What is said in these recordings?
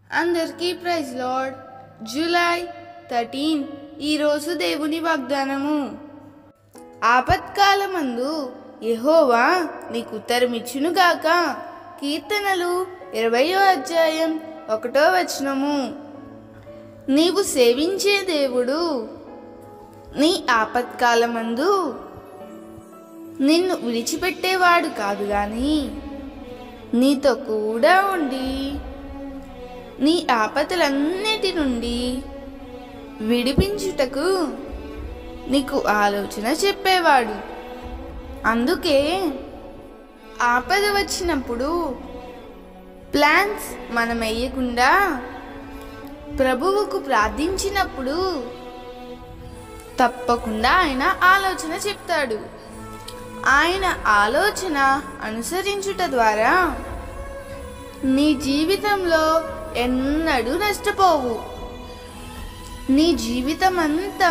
అందరికీ praise lord. July 13 ఈరోజు దేవుని వాగ్దానము. ఆపత్కాలమందు యెహోవా నీకు ఉత్తరమిచ్చునుగాక. కీర్తనలు 20వ అధ్యాయం 1వ వచనము. నీవు సేవించే దేవుడు నీ ఆపత్కాలమందు నిన్ను విడిచిపెట్టేవాడు కాదు గాని నీతో కూడా ఉండి నీ ఆపదలన్నిటి నుండి విడిపించుటకు నీకు ఆలోచన చెప్పేవాడు. అందుకే ఆపద వచ్చినప్పుడు ప్లాన్స్ మనం వేయకుండా ప్రభువుకు ప్రార్థించినప్పుడు తప్పకుండా ఆయన ఆలోచన చెప్తాడు. ఆయన ఆలోచన అనుసరించుట ద్వారా నీ జీవితంలో ఎన్నడూ నష్టపోవు. నీ జీవితం అంతా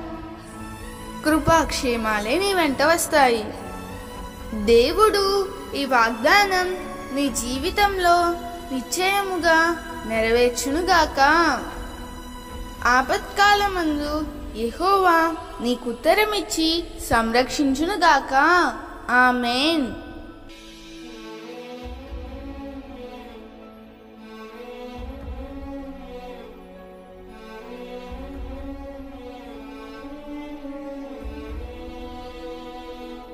కృపాక్షేమాలే నీ వెంట వస్తాయి. దేవుడు ఈ వాగ్దానం నీ జీవితంలో నిశ్చయముగా నెరవేర్చునుగాక. ఆపత్కాలమందు యెహోవా నీకు ఉత్తరమిచ్చి సంరక్షించునుగాక. ఆమేన్.